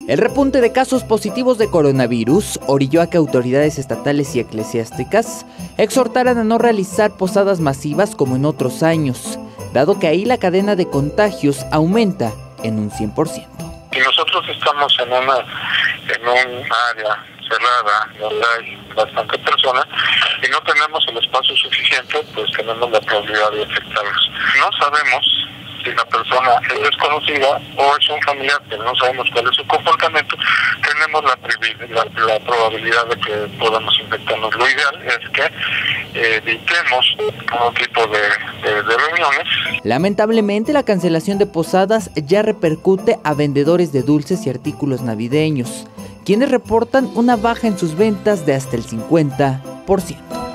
El repunte de casos positivos de coronavirus orilló a que autoridades estatales y eclesiásticas exhortaran a no realizar posadas masivas como en otros años, dado que ahí la cadena de contagios aumenta en un 100%. Y nosotros estamos en un área cerrada donde hay bastante personas y no tenemos el espacio suficiente, pues tenemos la probabilidad de infectarlos. No sabemos si la persona es desconocida o es un familiar que no sabemos cuál es su comportamiento, tenemos la probabilidad de que podamos infectarnos. Lo ideal es que evitemos todo tipo de reuniones. Lamentablemente, la cancelación de posadas ya repercute a vendedores de dulces y artículos navideños, quienes reportan una baja en sus ventas de hasta el 50%.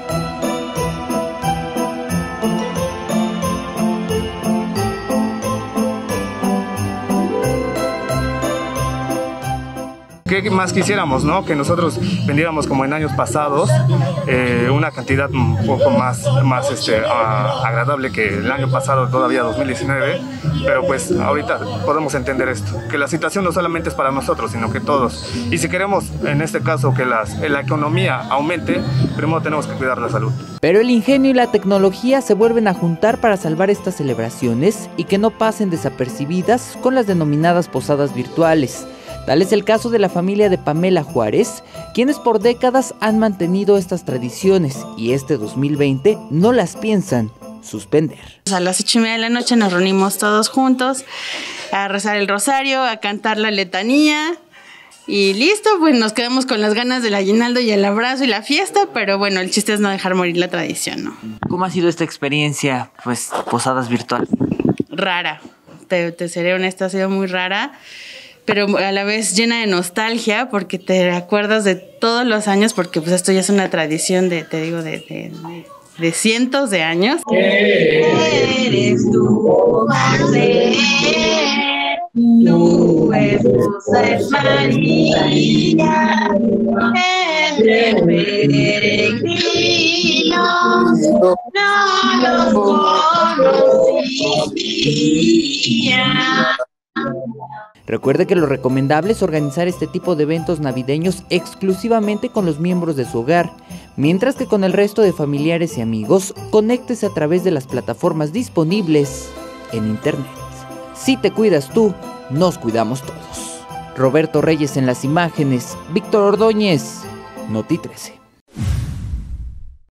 ¿Qué más quisiéramos, no? Que nosotros vendiéramos como en años pasados una cantidad un poco más agradable que el año pasado, todavía 2019, pero pues ahorita podemos entender esto, que la situación no solamente es para nosotros, sino que todos. Y si queremos, en este caso, que la economía aumente, primero tenemos que cuidar la salud. Pero el ingenio y la tecnología se vuelven a juntar para salvar estas celebraciones y que no pasen desapercibidas con las denominadas posadas virtuales. Tal es el caso de la familia de Pamela Juárez, quienes por décadas han mantenido estas tradiciones y este 2020 no las piensan suspender. A las 8:30 de la noche nos reunimos todos juntos a rezar el rosario, a cantar la letanía y listo, pues nos quedamos con las ganas del aguinaldo y el abrazo y la fiesta, pero bueno, el chiste es no dejar morir la tradición, ¿no? ¿Cómo ha sido esta experiencia, pues, posadas virtuales? Rara, te seré honesta, ha sido muy rara, pero a la vez llena de nostalgia porque te acuerdas de todos los años, porque pues esto ya es una tradición de cientos de años. Eres tú, Marcel, tu esposa es María, entre peregrinos no los conocía. Recuerde que lo recomendable es organizar este tipo de eventos navideños exclusivamente con los miembros de su hogar, mientras que con el resto de familiares y amigos, conéctese a través de las plataformas disponibles en internet. Si te cuidas tú, nos cuidamos todos. Roberto Reyes en las imágenes, Víctor Ordóñez, Noti 13.